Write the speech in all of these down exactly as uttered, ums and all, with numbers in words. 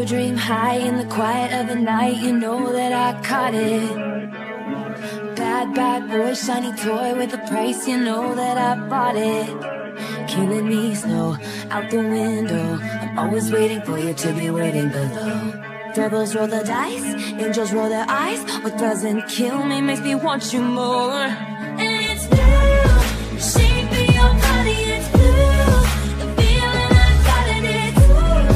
dream high in the quiet of the night. You know that I caught it. Bad, bad boy, shiny toy with a price. You know that I bought it. Killing me slow, out the window. I'm always waiting for you to be waiting below. Devils roll the dice, angels roll their eyes. What doesn't kill me makes me want you more. And it's blue, the shape of your body, it's blue. The feeling I got it, it's ooh,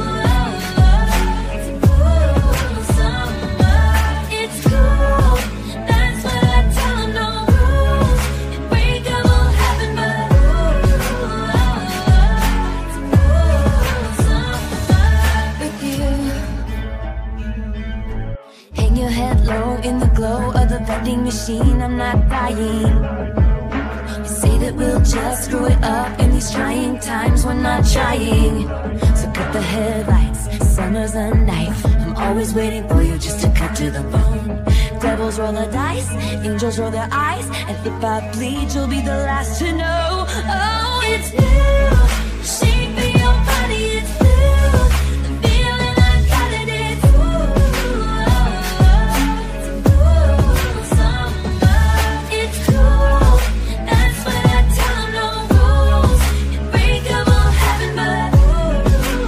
it's cool summer. It's cool, that's what I tell 'em, no rules. It break up will happen, but ooh, it's cool summer with you. Hang your head low in the glow of the vending machine. I'm not dying. You say that we'll just screw it up in these trying times. We're not trying. So cut the headlights, summer's a knife. I'm always waiting for you just to cut to the bone. Devils roll the dice, angels roll their eyes. And if I bleed, you'll be the last to know. Oh, it's blue, the shape of your body, it's blue. The feeling I got it, it's ooh, it's cool summer. It's cool, that's what I tell 'em, no rules. It break up will happen, but ooh,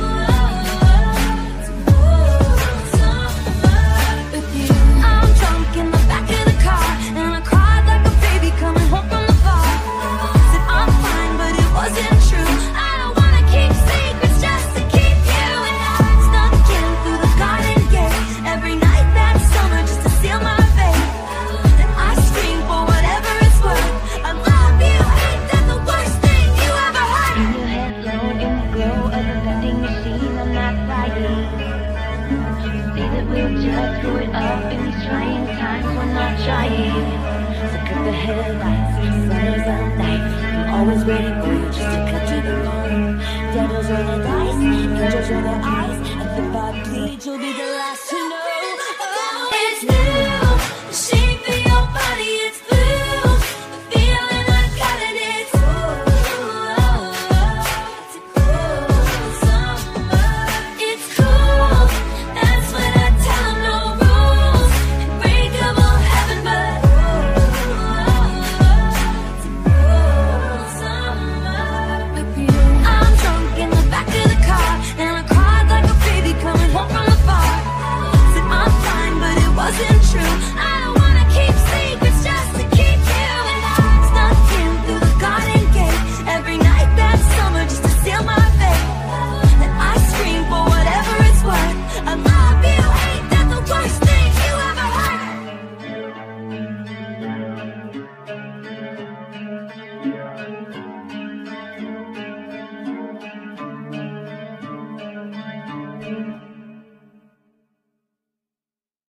it's cool summer with you. I'm drunk in the back of the car, and I cried like a baby coming home from the bar. Said I'm fine, but it wasn't true. I don't wanna keep secrets just to keep you. And I snuck in through the garden gate every night that summer just to seal my fate. Then I scream for whatever it's worth. I love you, ain't that the worst thing you ever heard? In your head low in the glow of the vending machine. I'm not lying. Say that we'll just screw it up in these trying times. We're not trying. So cut the headlights, summer's a knife. I'm always waiting for you just to cut to the bone. Devils roll the dice, angels roll their eyes. And if I bleed, you'll be the